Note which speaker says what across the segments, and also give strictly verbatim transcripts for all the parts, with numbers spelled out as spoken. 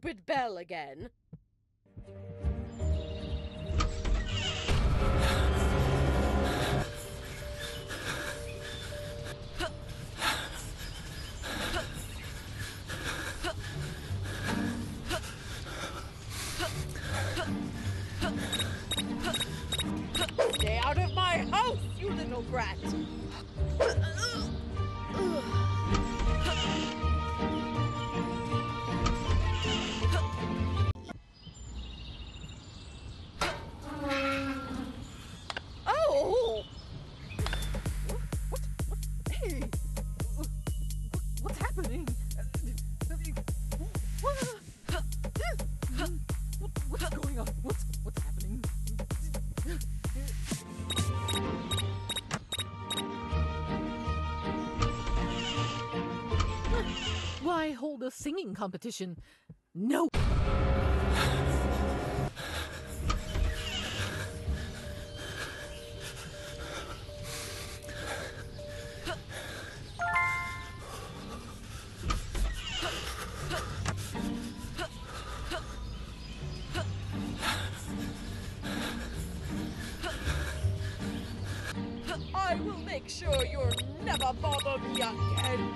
Speaker 1: stupid bell again. Stay out of my house, you little brat! Oh!
Speaker 2: What? What? Hey! What's happening? What? What's going on? What's what's happening? Why hold a singing competition? No!
Speaker 1: I will make sure you'll never bother me again.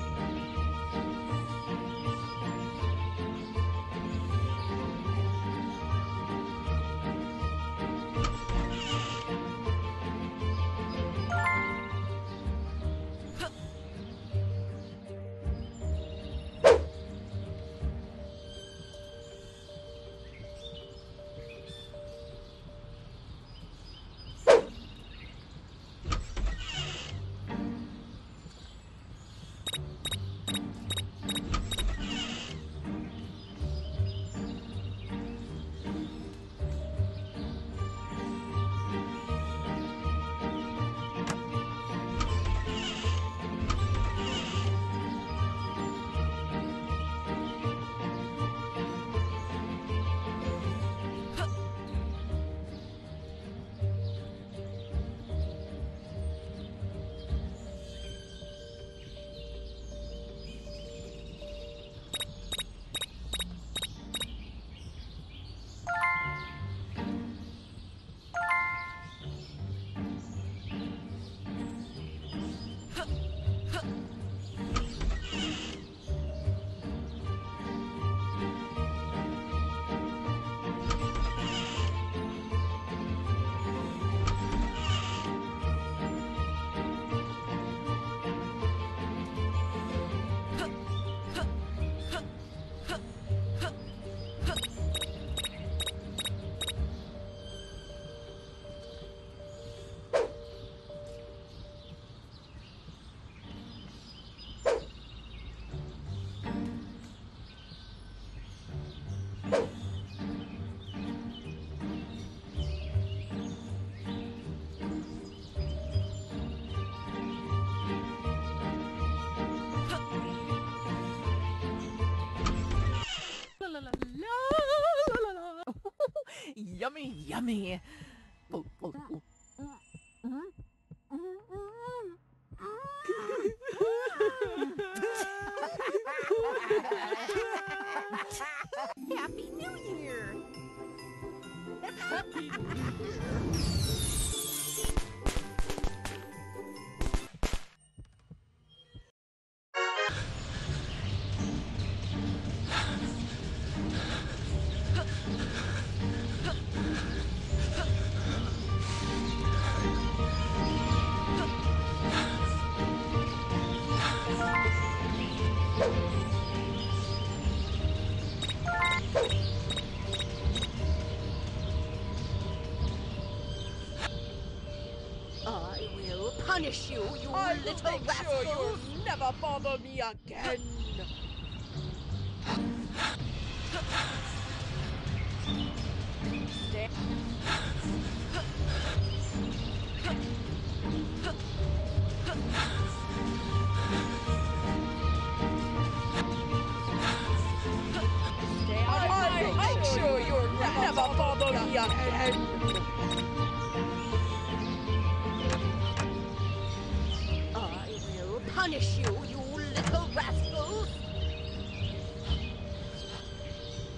Speaker 2: La la la la la la. Yummy, yummy. Oh, oh, oh.
Speaker 3: Happy New Year!
Speaker 2: Happy New Year.
Speaker 3: I will punish you, you
Speaker 1: I will
Speaker 3: little
Speaker 1: make
Speaker 3: rascal!
Speaker 1: sure you'll never bother me again. Stay. Stay out of my
Speaker 3: I'll
Speaker 1: make
Speaker 3: make
Speaker 1: sure you'll never bother me again.
Speaker 3: I will punish you, you little rascal!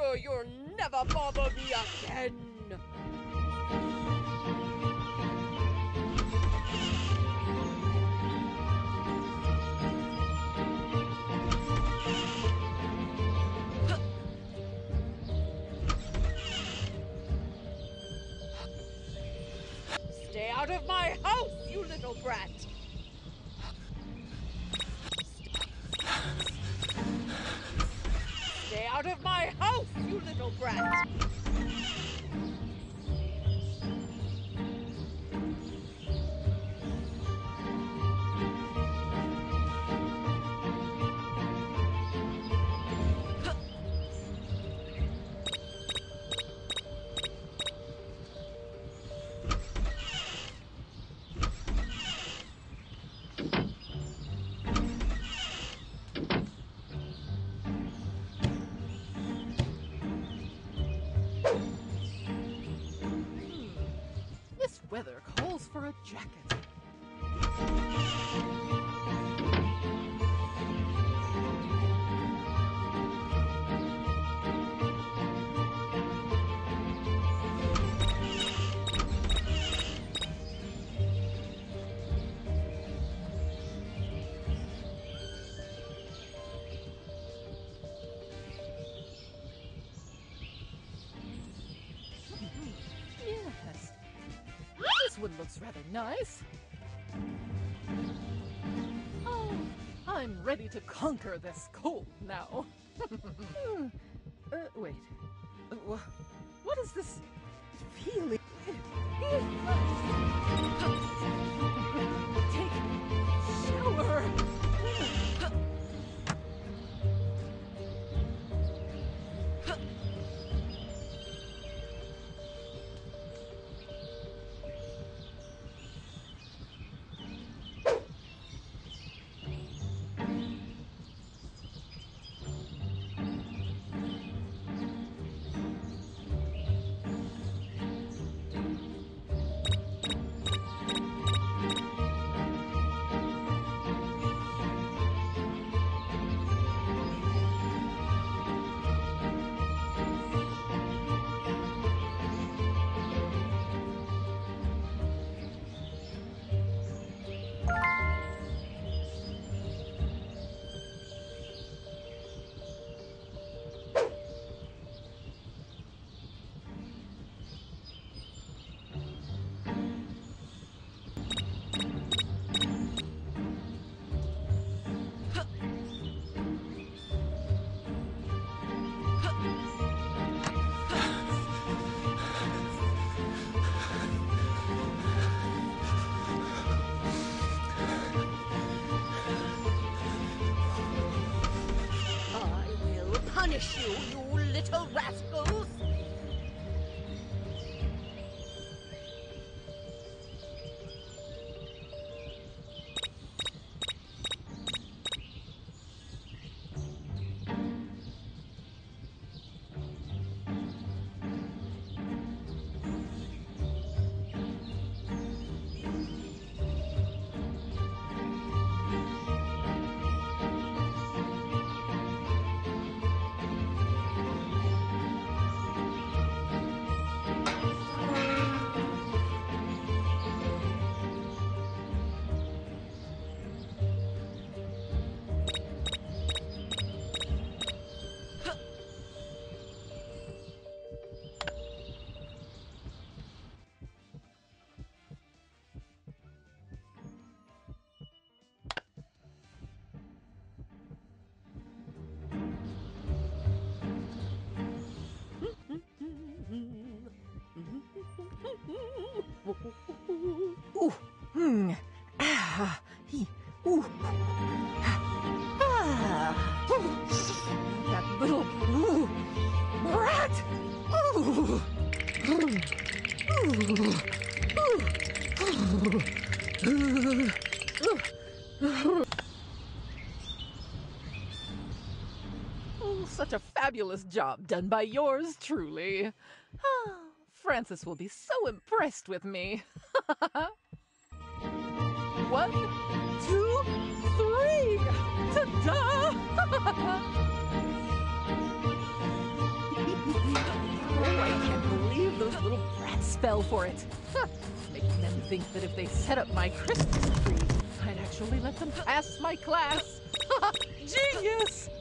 Speaker 1: sure you'll never bother me again. Stay out of my house, you little brat! Stay out of my house, you little brat!
Speaker 2: This weather calls for a jacket. Yes. This one looks rather nice. Oh, I'm ready to conquer this cold now. Hmm, uh, wait. Uh, wha- what is this feeling? Take shower.
Speaker 3: I will punish you, you little rascals!
Speaker 2: Ooh, hmm, ah, he, ooh, ah, ooh, that little, ooh, brat, ooh, ooh, ooh, ooh, oh, such a fabulous job done by yours truly. Ah, Francis will be so impressed with me. One, two, three! Ta-da! fell for it. Huh. Making them think that if they set up my Christmas tree, I'd actually let them pass my class. Genius!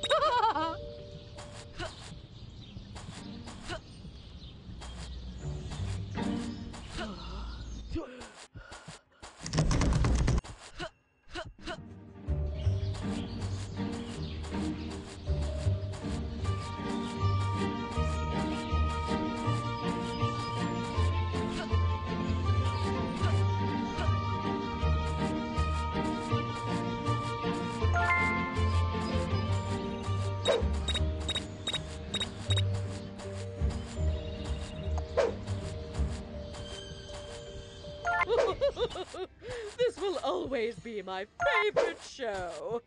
Speaker 1: This will always be my favorite show.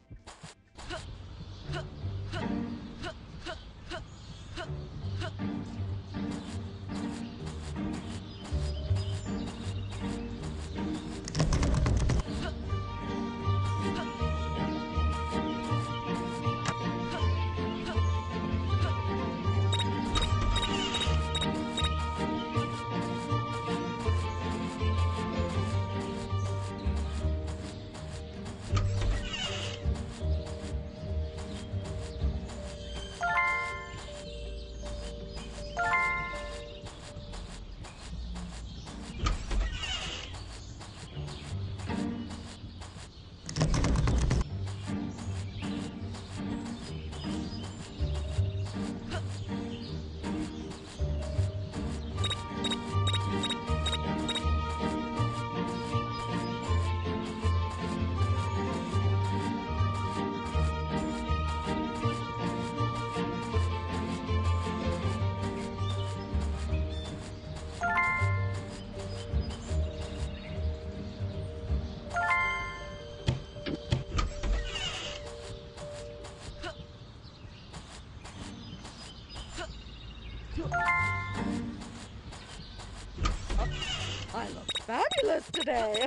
Speaker 1: I look fabulous today.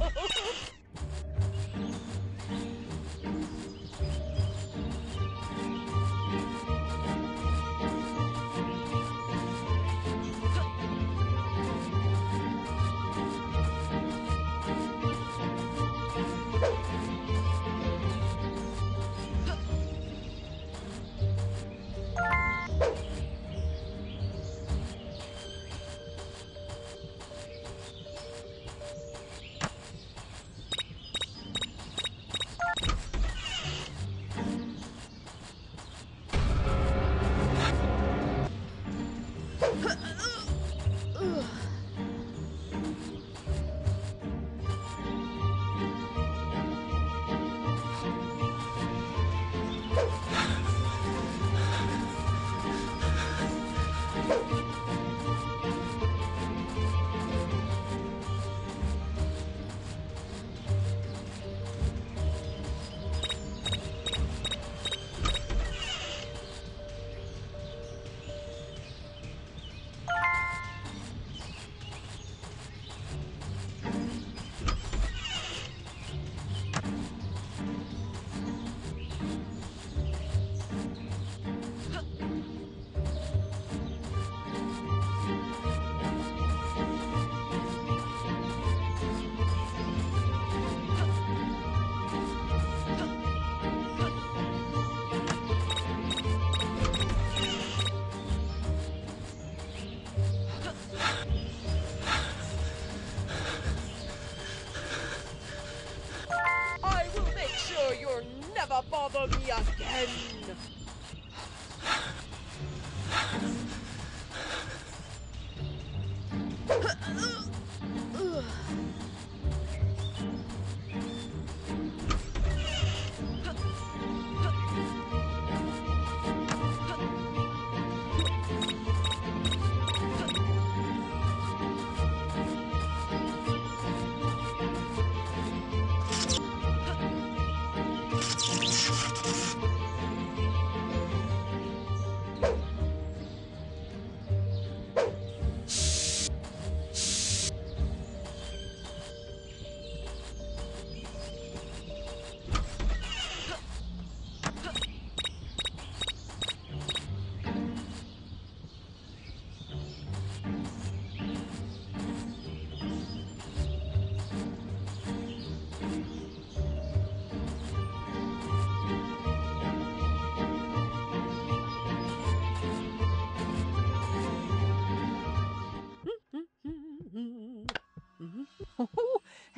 Speaker 1: Never bother me again!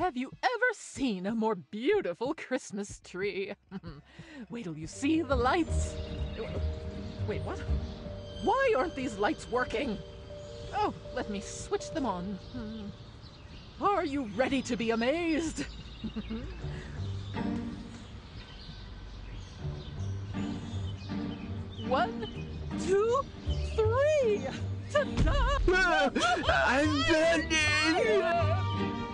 Speaker 2: Have you ever seen a more beautiful Christmas tree? Wait till you see the lights. Wait, what? Why aren't these lights working? Oh, let me switch them on. Are you ready to be amazed? One, two, three! Ta-da!
Speaker 4: I'm burning!